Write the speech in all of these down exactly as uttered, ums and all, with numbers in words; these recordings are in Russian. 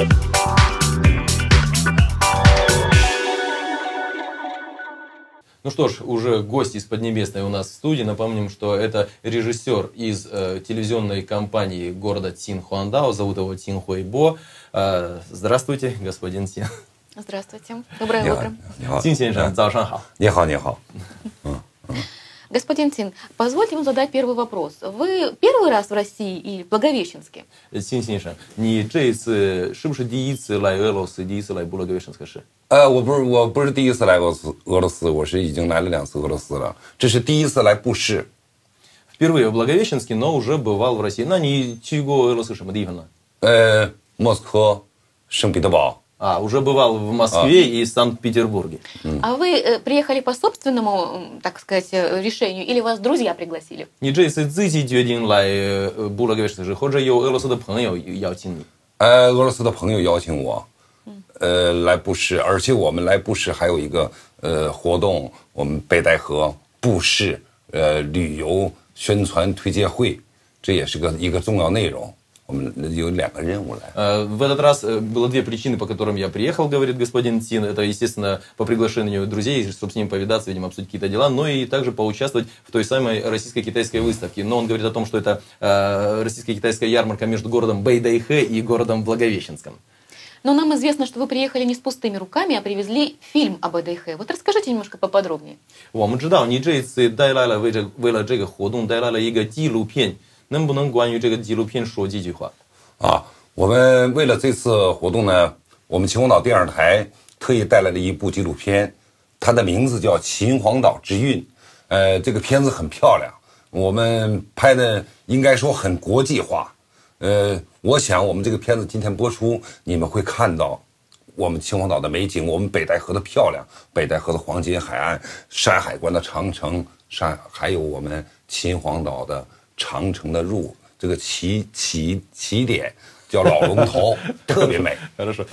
Ну что ж, уже гость из Поднебесной у нас в студии. Напомним, что это режиссер из э, телевизионной компании города Цинхуандао. Зовут его Цин Хуэйбо. Э, здравствуйте, господин Цин. Здравствуйте. Доброе утро. Цин сеньшэн, заошан хао. Не хао, не хао. Господин Цин, позвольте вам задать первый вопрос. Вы первый раз в России или в Благовещенске? Цин сеньшэн, 你这一次是不是第一次来俄罗斯，第一次来布罗格维申斯市？ 呃，我不是，我不是第一次来俄罗斯，俄罗斯，我是已经来了两次俄罗斯了，这是第一次来布市。 Впервые в Благовещенске, но уже бывал в России. 那你去过俄罗斯什么地方呢？ 呃，莫斯科、圣彼得堡。 А, уже бывал в Москве и Санкт-Петербурге. А вы э, приехали по собственному, так сказать, решению, или вас друзья пригласили? 你这次自己决定来布罗格维申斯，或者有俄罗斯的朋友邀请你？ 呃，俄罗斯的朋友邀请我，呃，来布市，而且我们来布市还有一个呃活动，我们北戴河布市呃旅游宣传推介会，这也是个一个重要内容。 我们有两个任务来。 В этот раз было две причины, по которым я приехал, говорит господин Цин. Это, естественно, по приглашению друзей, чтобы с ним повидаться, видимо, обсудить какие-то дела, но и также поучаствовать в той самой российско-китайской выставке. Но он говорит о том, что это российско-китайская ярмарка между городом Бэйдэйхэ и городом Благовещенском. Но нам известно, что вы приехали не с пустыми руками, а привезли фильм об Бэйдэйхэ. Вот расскажите немножко поподробнее. 我们知道你这一次带来了为这为了这个活动带来了一个纪录片。 能不能关于这个纪录片说几句话？ 啊，我们为了这次活动呢，我们秦皇岛电视台特意带来了一部纪录片，它的名字叫《秦皇岛之韵》。呃，这个片子很漂亮，我们拍的应该说很国际化。呃，我想我们这个片子今天播出，你们会看到我们秦皇岛的美景，我们北戴河的漂亮，北戴河的黄金海岸，山海关的长城，山还有我们秦皇岛的。 长城的入这个起起起点叫老龙头，特别美。 Хорошо.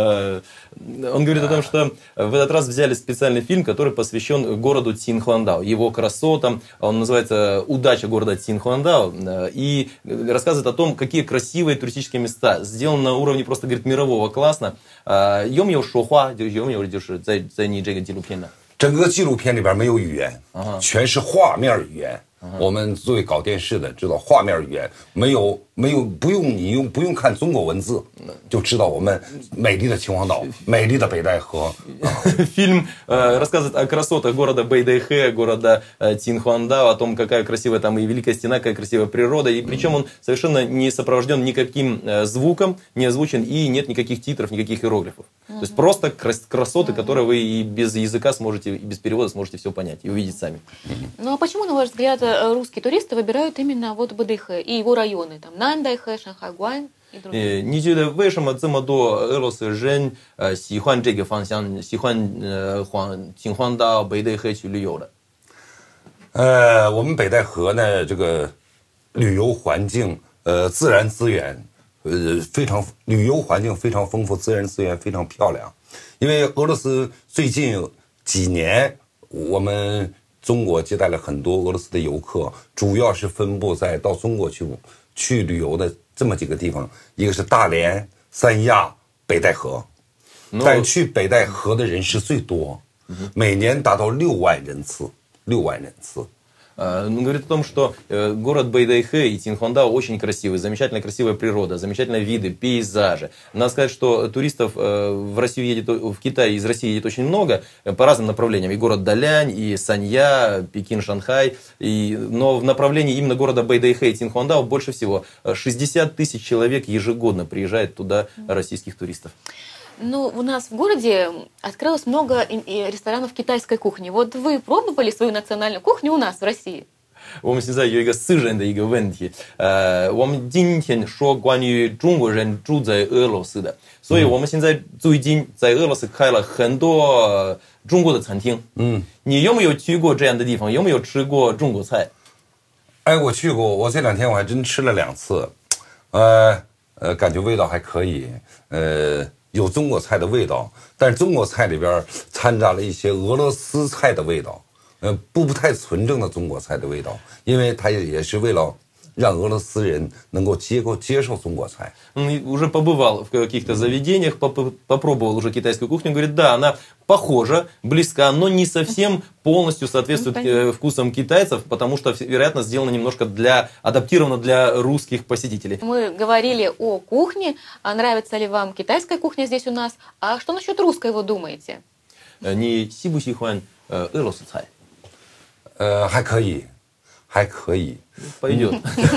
Он говорит о том, что в этот раз взяли специальный фильм, который посвящен городу Цинхуандао, его красотам. Он называется «Удача города Цинхуандао» и рассказывает о том, какие красивые туристические места. Сделан на уровне просто, говорит, мирового класса. 有没有说话？有没有就是在在你这个纪录片呢？ 整个纪录片里边没有语言，全是画面语言。 我们作为搞电视的，知道画面语言没有没有不用你用不用看中国文字，就知道我们美丽的秦皇岛，美丽的北戴河。 Фильм рассказывает о красотах города Бэйдэйхэ, города Цинхуандао, о том, какая красивая там и Великая Стена, какая красивая природа. И причем он совершенно не сопровожден никаким звуком, не озвучен и нет никаких титров, никаких иероглифов. То есть просто красоты, которые вы и без языка сможете, и без перевода сможете все понять и увидеть сами. Ну а почему, на ваш взгляд, русские туристы выбирают именно вот Бэйдэйхэ и его районы, там Наньдайхэ, Шанхайгуань и другие? 你觉得为什么这么多俄罗斯人呃喜欢这个方向，喜欢呃黄秦皇岛、北戴河去旅游的？ 呃，我们北戴河呢，这个旅游环境，呃，自然资源，呃，非常旅游环境非常丰富，自然资源非常漂亮。因为俄罗斯最近几年，我们 中国接待了很多俄罗斯的游客，主要是分布在到中国去去旅游的这么几个地方，一个是大连、三亚、北戴河，但去北戴河的人是最多，每年达到六万人次，六万人次。 Он говорит о том, что город Бэйдэйхэ и Цинхуандао очень красивый, замечательная красивая природа, замечательные виды, пейзажи. Надо сказать, что туристов в Россию едет, в Китай из России едет очень много по разным направлениям. И город Далянь, и Санья, Пекин, Шанхай. И, но в направлении именно города Бэйдэйхэ и Цинхуандао больше всего. шестьдесят тысяч человек ежегодно приезжает туда российских туристов. Ну, у нас в городе открылось много ресторанов китайской кухни. Вот вы пробовали свою национальную кухню у нас в России? 我们现在有一个私人的一个问题，呃，我们今天说关于中国人住在俄罗斯的，所以我们现在最近在俄罗斯开了很多中国的餐厅。嗯，你有没有去过这样的地方？有没有吃过中国菜？ 哎，我去过，我这两天我还真吃了两次，呃呃，感觉味道还可以，呃。 有中国菜的味道，但是中国菜里边掺杂了一些俄罗斯菜的味道，呃，不不太纯正的中国菜的味道，因为它也也是为了让俄罗斯人能够接受接受中国菜。 Он уже побывал в каких-то заведениях, поп- попробовал уже китайскую кухню, говорит, да, она похожа, близка, но не совсем полностью соответствует э, вкусам китайцев, потому что, вероятно, сделана немножко для, адаптирована для русских посетителей. Мы говорили о кухне, а нравится ли вам китайская кухня здесь у нас, а что насчет русской вы думаете? Не喜不喜欢俄罗斯菜? 呃，还可以，还可以。 Пойдет.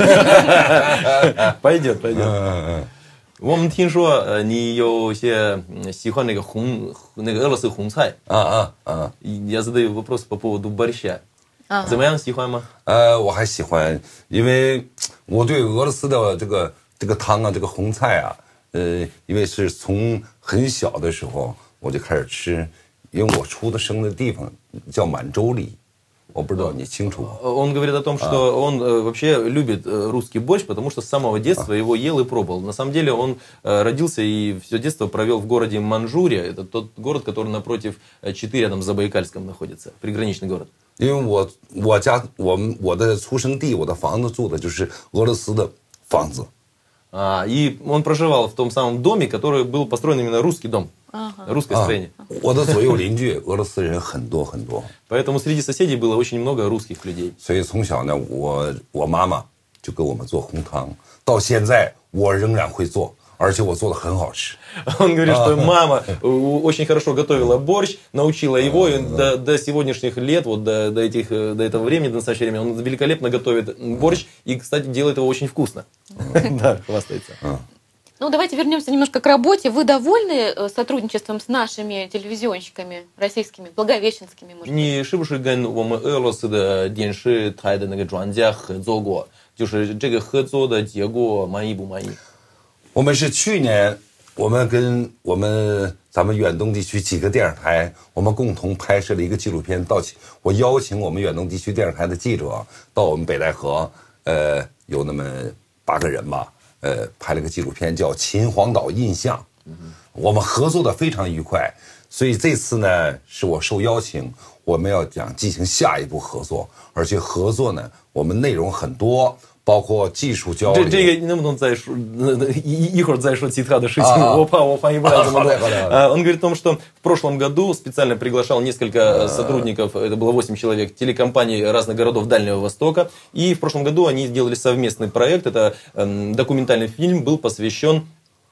Пойдет, пойдет. 我们听说你有些喜欢那个红那个俄罗斯红菜啊啊啊！ Я задаю вопрос по поводу борща. 怎么样，喜欢吗？ 呃，我还喜欢，因为我对俄罗斯的这个这个汤啊，这个红菜啊，呃，因为是从很小的时候我就开始吃，因为我出的生的地方叫满洲里，我不知道你清楚吗？ Он говорит о том, что он э, вообще любит э, русский борщ, потому что с самого детства его ел и пробовал. На самом деле он э, родился и все детство провел в городе Манчжурия. Это тот город, который напротив э, Читы, рядом с Забайкальском находится, приграничный город. 因为我我家我们我的出生地，我的房子住的就是俄罗斯的房子。 А, и он проживал в том самом доме, который был построен именно русский дом, русское строение. 我的左右邻居俄罗斯人很多很多， Поэтому среди соседей было очень много русских людей. 所以从小呢，我我妈妈就给我们做红汤，到现在我仍然会做，而且我做的很好吃。 Он говорит, что мама очень хорошо готовила борщ, научила его, и до, до сегодняшних лет, вот до, до, этих, до этого времени, до настоящего времени, он великолепно готовит борщ и, кстати, делает его очень вкусно. Да, хвастается. Ну, давайте вернемся немножко к работе. Вы довольны э, сотрудничеством с нашими телевизионщиками российскими, благовещенскими, может быть? 你是不是跟我们俄罗斯的电视台的那个专家合作过？就是这个合作的结果满意不满意？ 我们是去年，我们跟我们咱们远东地区几个电视台，我们共同拍摄了一个纪录片。到我邀请我们远东地区电视台的记者到我们北戴河，呃，有那么八个人吧，呃，拍了个纪录片叫《秦皇岛印象》。我们合作的非常愉快，所以这次呢是我受邀请，我们要讲进行下一步合作，而且合作呢，我们内容很多。 包括技术交流。 这这个你能不能再说一一会儿再说其他的事情？我怕我翻译不了这么多。Он говорит о том, что в прошлом году специально приглашал несколько сотрудников, это было восемь человек, телекомпаний разных городов Дальнего Востока, и в прошлом году они сделали совместный проект. Это документальный фильм, был посвящен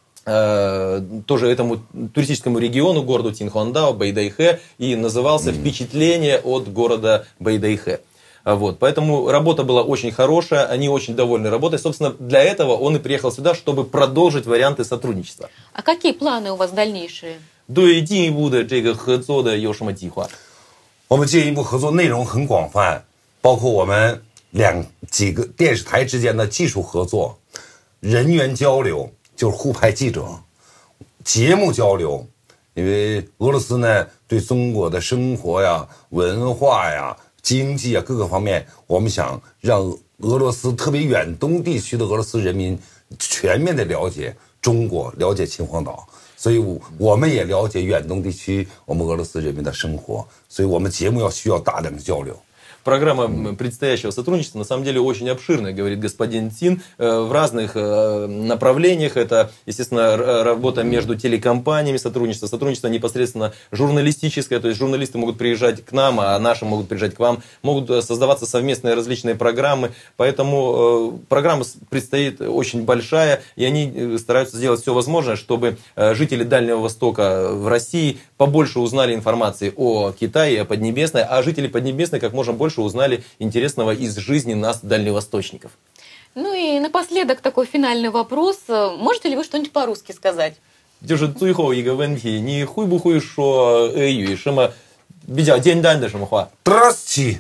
тоже этому туристическому региону, городу Тинхуандао, Бэйдэйхэ, и назывался «Впечатление от города Бэйдэйхэ». Вот, поэтому работа была очень хорошая, они очень довольны работой. Собственно, для этого он и приехал сюда, чтобы продолжить варианты сотрудничества. А какие планы у вас дальнейшие? 对进一步的这个合作的有什么计划？ 我们进一步合作内容很广泛，包括我们两几个电视台之间的技术合作、人员交流，就是互派记者、节目交流。因为俄罗斯呢，对中国的生活呀、文化呀。 经济啊，各个方面，我们想让俄罗斯，特别远东地区的俄罗斯人民全面的了解中国，了解秦皇岛，所以我们也了解远东地区我们俄罗斯人民的生活，所以我们节目要需要大量的交流。 Программа предстоящего сотрудничества на самом деле очень обширная, говорит господин Цин, в разных направлениях. Это, естественно, работа между телекомпаниями, сотрудничество, сотрудничество непосредственно журналистическое, то есть журналисты могут приезжать к нам, а наши могут приезжать к вам, могут создаваться совместные различные программы. Поэтому программа предстоит очень большая, и они стараются сделать все возможное, чтобы жители Дальнего Востока в России побольше узнали информации о Китае, о Поднебесной, а жители Поднебесной как можно больше узнали интересного из жизни нас, дальневосточников. Ну и напоследок такой финальный вопрос. Можете ли вы что-нибудь по-русски сказать? 就是最后一个问题，你会不会说俄语？什么比较简单的什么话 Здравствуйте,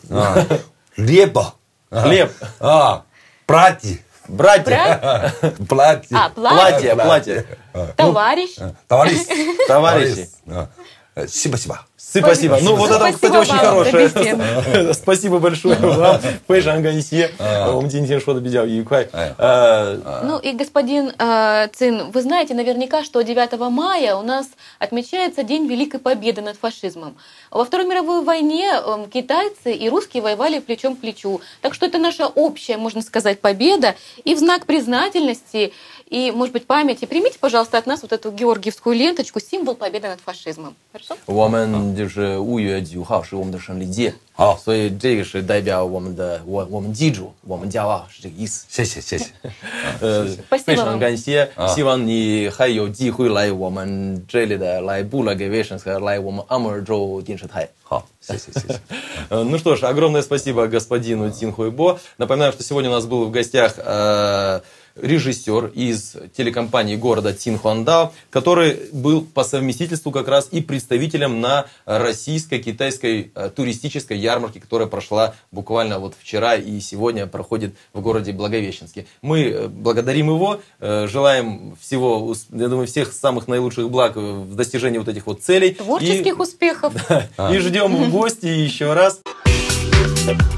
хлеба, хлеб, а, братья, братья, платье, А, платье, платье, Товарищ. товарищ, товарищи. Спасибо. Спасибо. Ну, вот это, кстати, очень хорошее. хорошее. Спасибо большое вам. Фэйшан Ганьсе. Он день что-то бедял Юкай. Ну и господин э, Цин, вы знаете наверняка, что девятого мая у нас отмечается День Великой Победы над фашизмом. Во Второй мировой войне э, китайцы и русские воевали плечом к плечу. Так что это наша общая, можно сказать, победа. И в знак признательности и, может быть, памяти примите, пожалуйста, от нас вот эту георгиевскую ленточку, символ победы над фашизмом. Хорошо? 我们就是五月九号是我们的胜利节， 好， 所以这个是代表我们的我我们记住我们骄傲是这个意思。 谢谢谢谢。 呃， Спасибо 非常 вам. 感谢， 啊希望你还有机会来我们这里的，来布拉格卫视和来我们阿姆尔州电视台。 好，谢谢谢谢。 Э, Ну что ж, огромное спасибо господину Цин Хуйбо. Напоминаю, что сегодня у нас был в гостях э, режиссер из телекомпании города Цинхуандао, который был по совместительству как раз и представителем на российско-китайской э, туристической ярмарке, которая прошла буквально вот вчера и сегодня проходит в городе Благовещенске. Мы э, благодарим его, э, желаем всего, ус- я думаю, всех самых наилучших благ в достижении вот этих вот целей. Творческих И- успехов. И ждем в гости еще раз.